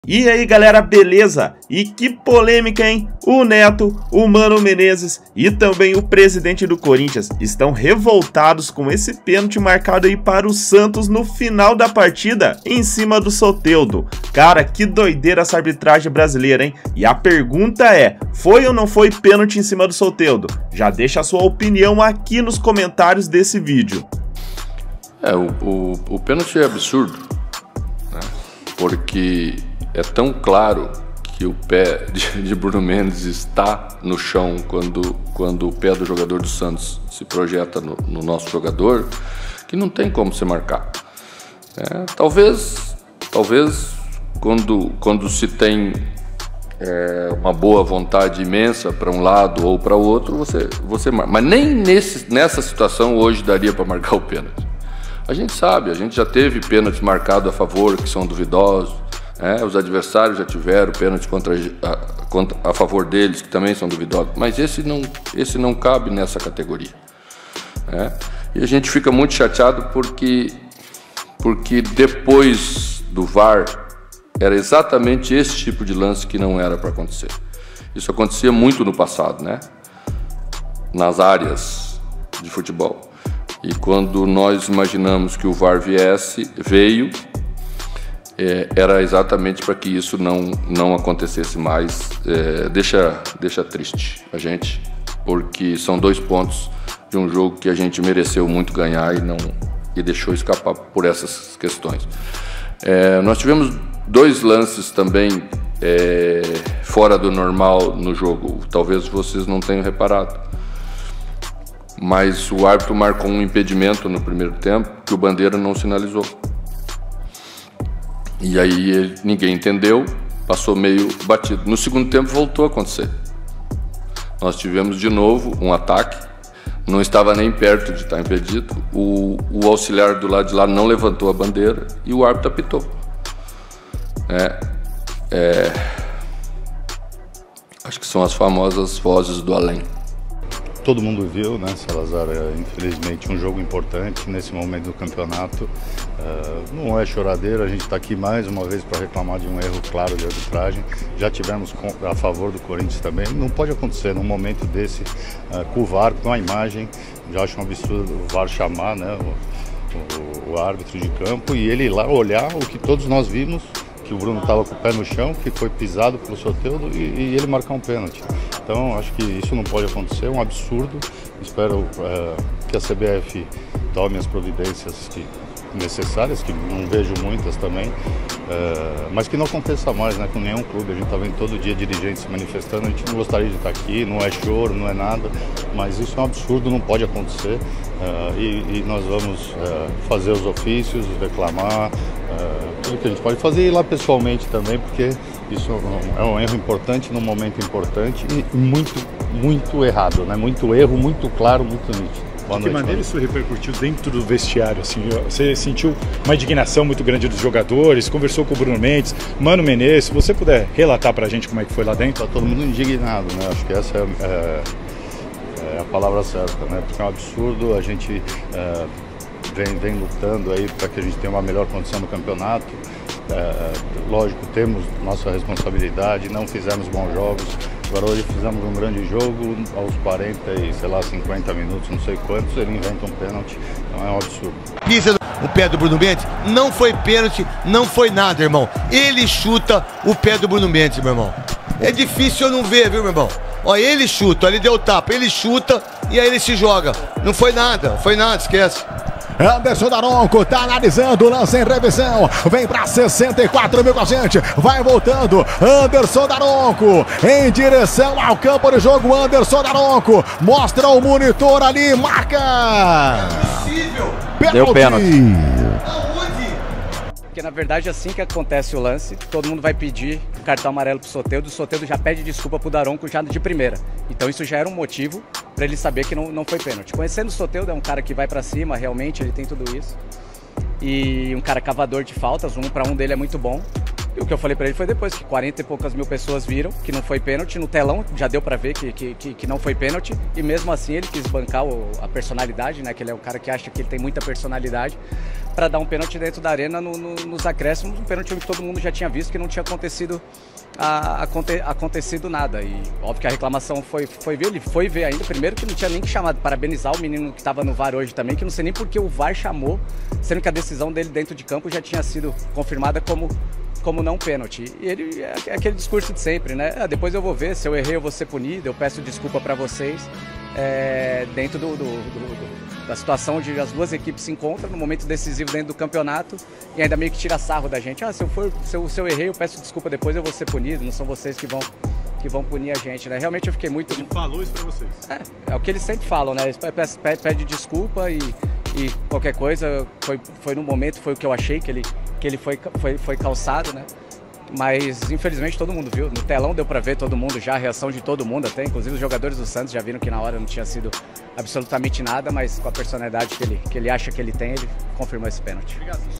E aí galera, beleza? E que polêmica, hein? O Neto, o Mano Menezes e também o presidente do Corinthians estão revoltados com esse pênalti marcado aí para o Santos no final da partida, em cima do Soteldo. Cara, que doideira essa arbitragem brasileira, hein? E a pergunta é, foi ou não foi pênalti em cima do Soteldo? Já deixa a sua opinião aqui nos comentários desse vídeo. O pênalti é absurdo, né? Porque é tão claro que o pé de Bruno Mendes está no chão quando o pé do jogador do Santos se projeta no nosso jogador, que não tem como se marcar. Talvez quando se tem uma boa vontade imensa para um lado ou para o outro, você marca. Mas nem nessa situação hoje daria para marcar o pênalti. A gente sabe, a gente já teve pênaltis marcados a favor que são duvidosos. Os adversários já tiveram pênalti a favor deles, que também são duvidosos, mas esse não cabe nessa categoria. E a gente fica muito chateado porque depois do VAR era exatamente esse tipo de lance que não era para acontecer. Isso acontecia muito no passado, nas áreas de futebol. E quando nós imaginamos que o VAR veio, era exatamente para que isso não acontecesse mais. Deixa triste a gente, porque são 2 pontos de um jogo que a gente mereceu muito ganhar e deixou escapar por essas questões. Nós tivemos 2 lances também fora do normal no jogo, talvez vocês não tenham reparado, mas o árbitro marcou um impedimento no primeiro tempo que o Bandeira não sinalizou. E aí ninguém entendeu, passou meio batido. No segundo tempo voltou a acontecer. Nós tivemos de novo um ataque, não estava nem perto de estar impedido. O auxiliar do lado de lá não levantou a bandeira e o árbitro apitou. Acho que são as famosas vozes do além. Todo mundo viu, Salazar? Infelizmente um jogo importante nesse momento do campeonato. Não é choradeira, a gente está aqui mais uma vez para reclamar de um erro claro de arbitragem. Já tivemos a favor do Corinthians também. Não pode acontecer num momento desse, com o VAR, com a imagem. Já acho um absurdo o VAR chamar o árbitro de campo e ele ir lá olhar o que todos nós vimos, que o Bruno estava com o pé no chão, que foi pisado pelo Soteldo e ele marcar um pênalti. Então acho que isso não pode acontecer, é um absurdo. Espero que a CBF tome as providências necessárias, que não vejo muitas também, mas que não aconteça mais com nenhum clube. A gente está vendo todo dia dirigentes se manifestando, a gente não gostaria de estar aqui, não é choro, não é nada, mas isso é um absurdo, não pode acontecer. E nós vamos fazer os ofícios, reclamar, tudo que a gente pode fazer, e ir lá pessoalmente também, porque isso é um erro importante, num momento importante e muito errado, muito erro, muito claro, muito nítido. De que maneira isso repercutiu dentro do vestiário? Assim, você sentiu uma indignação muito grande dos jogadores, conversou com o Bruno Mendes, Mano Menezes, se você puder relatar pra gente como é que foi lá dentro? Está todo mundo indignado, acho que essa é a palavra certa, porque é um absurdo. A gente vem lutando aí para que a gente tenha uma melhor condição no campeonato. Lógico, temos nossa responsabilidade, não fizemos bons jogos. Agora hoje fizemos um grande jogo, aos 40 e 50 minutos, não sei quantos, ele inventa um pênalti, então é um absurdo. Pisa o pé do Bruno Mendes, não foi pênalti, não foi nada, irmão. Ele chuta o pé do Bruno Mendes, meu irmão. É difícil eu não ver, viu, meu irmão? Olha, ele chuta, ele deu tapa, ele chuta e aí ele se joga. Não foi nada, esquece. Anderson Daronco tá analisando o lance em revisão. Vem pra 64 mil com a gente. Vai voltando. Anderson Daronco em direção ao campo de jogo. Anderson Daronco mostra o monitor ali. Marca. Deu pênalti. Porque na verdade assim que acontece o lance, todo mundo vai pedir cartão amarelo pro Soteldo, o Soteldo já pede desculpa pro Daronco já de primeira. Então isso já era um motivo para ele saber que não foi pênalti. Conhecendo o Soteldo, é um cara que vai para cima, realmente ele tem tudo isso. E um cara cavador de faltas, o 1 para 1 dele é muito bom. E o que eu falei pra ele foi depois, que 40 e poucas mil pessoas viram que não foi pênalti, no telão já deu pra ver que não foi pênalti, e mesmo assim ele quis bancar a personalidade, né, que ele é um cara que acha que ele tem muita personalidade, pra dar um pênalti dentro da arena nos acréscimos, um pênalti que todo mundo já tinha visto, que não tinha acontecido nada. E óbvio que a reclamação foi ver, ele foi ver ainda, primeiro que não tinha nem que chamar, parabenizar o menino que estava no VAR hoje também, que não sei nem porque o VAR chamou, sendo que a decisão dele dentro de campo já tinha sido confirmada como não pênalti. E ele é aquele discurso de sempre, né? Depois eu vou ver, se eu errei eu vou ser punido, eu peço desculpa para vocês. Dentro da situação onde as duas equipes se encontram, no momento decisivo dentro do campeonato, e ainda meio que tira sarro da gente. Se eu errei eu peço desculpa, depois eu vou ser punido, não são vocês que vão punir a gente, né? Realmente eu fiquei muito... Ele falou isso pra vocês? É o que eles sempre falam, né? Eles pede desculpa e qualquer coisa, foi no momento, foi o que eu achei que ele foi calçado, né? Mas infelizmente todo mundo viu, no telão deu pra ver todo mundo já, a reação de todo mundo até, inclusive os jogadores do Santos já viram que na hora não tinha sido absolutamente nada, mas com a personalidade que ele acha que ele tem, ele confirmou esse pênalti. Obrigado.